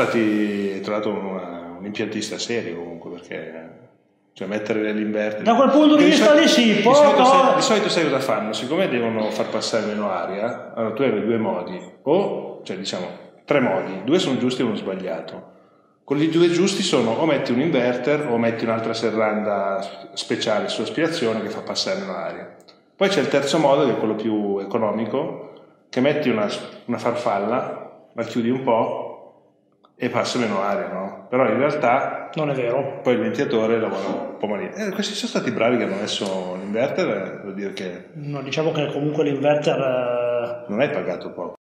hai trovato un impiantista serio comunque, perché cioè mettere l'inverter. Da quel punto di vista lì sì, di solito sai cosa fanno? Siccome devono far passare meno aria, allora tu hai due modi, cioè diciamo 3 modi, 2 sono giusti e 1 sbagliato. Quelli 2 giusti sono o metti un inverter o metti un'altra serranda speciale su aspirazione che fa passare meno aria. Poi c'è il terzo modo, che è quello più economico, che metti una farfalla, la chiudi un po' e passa meno aria, no? Però in realtà non è vero. Poi il ventilatore lavora un po' malino. Questi sono stati bravi che hanno messo l'inverter, vuol dire che... No, diciamo che comunque l'inverter... Non hai pagato poco.